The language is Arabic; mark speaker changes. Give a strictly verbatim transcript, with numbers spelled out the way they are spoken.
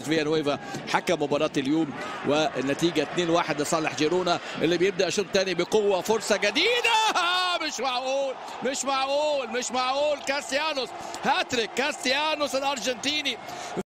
Speaker 1: فيانويفا حكم مباراة اليوم، والنتيجة اتنين واحد لصالح جيرونا اللي بيبدأ الشوط الثاني بقوة. فرصة جديدة، مش معقول مش معقول مش معقول كاستيانوس، هاتريك كاستيانوس الأرجنتيني.